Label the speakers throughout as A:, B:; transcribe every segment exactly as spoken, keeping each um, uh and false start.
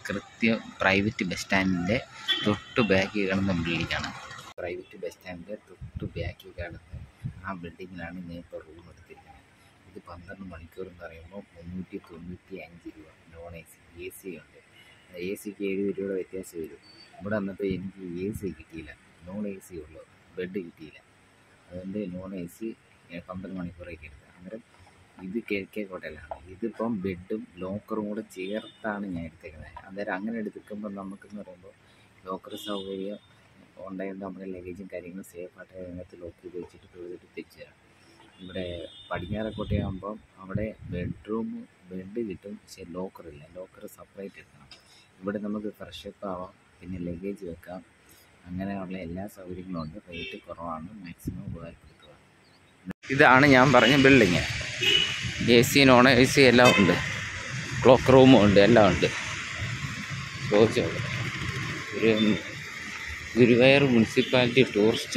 A: കൃത്യം private bus സ്റ്റാൻഡിൻ്റെ തൊട്ട് ബാക്കിൽ കാണുന്ന ബിൽഡിങ്ങാണ്. പ്രൈവറ്റ് ബസ് സ്റ്റാൻഡിൻ്റെ തൊട്ട് ബാക്കിൽ കാണുന്ന ആ ബിൽഡിങ്ങിലാണ് ഞാൻ ഇപ്പോൾ റൂം എടുത്തിരിക്കുന്നത്. ഇത് പന്ത്രണ്ട് മണിക്കൂർ എന്ന് പറയുമ്പോൾ മുന്നൂറ്റി തൊണ്ണൂറ്റി അഞ്ച് രൂപ. Non A C, A C ഉണ്ട്. എ സിക്ക് എഴുപത് രൂപയുടെ വ്യത്യാസം വരും. ഇവിടെ വന്നപ്പോൾ എനിക്ക് എ സി കിട്ടിയില്ല, നോൺ എ സി ഉള്ളൂ, ബെഡ് കിട്ടിയില്ല. അതുകൊണ്ട് നോൺ എ സി പന്ത്രണ്ട് മണിക്കൂറേക്ക് എടുത്തത്. അന്നേരം ഇത് കെ കെ ഹോട്ടലാണ്. ഇതിപ്പം ബെഡും ലോക്കറും കൂടെ ചേർത്താണ് ഞാൻ എടുത്തേക്കുന്നത്. അന്നേരം അങ്ങനെ എടുക്കുമ്പോൾ നമുക്കെന്ന് പറയുമ്പോൾ ലോക്കർ സൗകര്യം ഉണ്ടായത് നമ്മുടെ ലഗേജും കാര്യങ്ങളും സേഫായിട്ട് അതിനകത്ത് ലോക്ക് ചെയ്ത് വെച്ചിട്ട് ടോയ്ലറ്റ് തിരിച്ചു തരാം. ഇവിടെ പടിഞ്ഞാറക്കോട്ടയാകുമ്പം അവിടെ ബെഡ്റൂം ബെഡ് കിട്ടും, പക്ഷേ ലോക്കറില്ല. ലോക്കർ സെപ്പറേറ്റ് എടുക്കണം. ഇവിടെ നമുക്ക് ഫ്രഷപ്പ് ആവാം, പിന്നെ ലഗേജ് വെക്കാം, അങ്ങനെയുള്ള എല്ലാ സൗകര്യങ്ങളും ഉണ്ട്. റേറ്റ് കുറവാണ്, മാക്സിമം ഉപകാരപ്പെടുത്തുക. ഇതാണ് ഞാൻ പറഞ്ഞ building. A C non A C എല്ലാം ഉണ്ട്, ക്ലോക്ക് റൂമും ഉണ്ട്, എല്ലാം ഉണ്ട്. ചോദിച്ചോളൂ. ഒരു ഗുരുവായൂർ മുനിസിപ്പാലിറ്റി ടൂറിസ്റ്റ്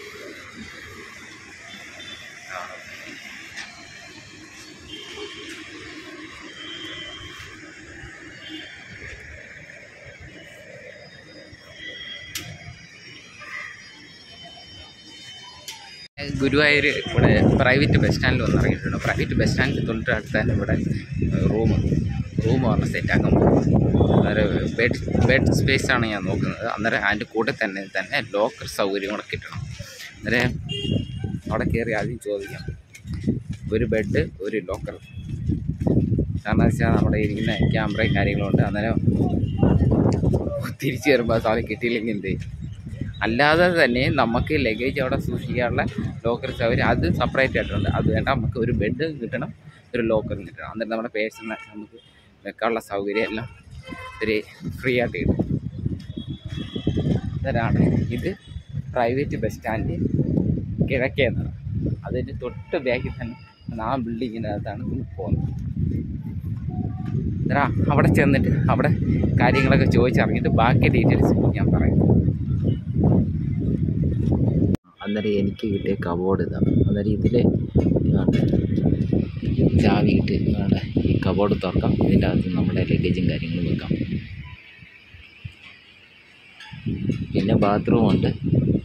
A: ഗുരുവായൂർ ഇവിടെ പ്രൈവറ്റ് ബസ് സ്റ്റാൻഡിൽ വന്ന് ഇറങ്ങിയിട്ടുണ്ട്. പ്രൈവറ്റ് ബസ് സ്റ്റാൻഡിൽ തൊട്ടടുത്ത് തന്നെ ഇവിടെ റൂം റൂം പറഞ്ഞ് സെറ്റാക്കാൻ പോകും. അന്നേരം ബെഡ് ബെഡ് സ്പേസാണ് ഞാൻ നോക്കുന്നത്. അന്നേരം അതിൻ്റെ കൂടെ തന്നെ തന്നെ ലോക്കർ സൗകര്യം കൂടെ കിട്ടണം. അന്നേരം അവിടെ കയറി ആദ്യം ചോദിക്കാം, ഒരു ബെഡ് ഒരു ലോക്കർ. കാരണം വെച്ചാൽ നമ്മുടെ ഇരിക്കുന്ന ക്യാമറയും കാര്യങ്ങളുണ്ട്. അന്നേരം തിരിച്ചു വരുമ്പോൾ സാധനം കിട്ടിയില്ലെങ്കിൽ എന്ത് ചെയ്യും? അല്ലാതെ തന്നെ നമുക്ക് ലഗേജ് അവിടെ സൂക്ഷിക്കാനുള്ള ലോക്കർ സൗകര്യം അത് സെപ്പറേറ്റ് ആയിട്ടുണ്ട്. അത് വേണ്ട, നമുക്ക് ഒരു ബെഡ് കിട്ടണം, ഒരു ലോക്കറും കിട്ടണം. എന്നിട്ട് നമ്മുടെ പേഴ്സണൽ നമുക്ക് വെക്കാനുള്ള സൗകര്യം എല്ലാം ഒരു ഫ്രീ ആയിട്ട് കിട്ടും. ഇതാണ് ഇത് പ്രൈവറ്റ് ബസ് സ്റ്റാൻഡ് കിഴക്കേന്നാണ്. അതിൻ്റെ തൊട്ട് ബാക്കിൽ തന്നെ ആ ബിൽഡിങ്ങിനകത്താണ് പോകുന്നത്. ഇതാ അവിടെ ചെന്നിട്ട് അവിടെ കാര്യങ്ങളൊക്കെ ചോദിച്ചിറങ്ങിയിട്ട് ബാക്കി ഡീറ്റെയിൽസ് ഞാൻ പറയും. അന്നേരം എനിക്ക് കിട്ടിയ കബോർഡ് ഇതാണ്. അന്നേരം ഇതിൽ ചാവിയിട്ട് ഈ കബോർഡ് തുറക്കാം. ഇതിൻ്റെ അകത്ത് നമ്മുടെ ലഗേജും കാര്യങ്ങളും വെക്കാം. പിന്നെ ബാത്റൂമുണ്ട്.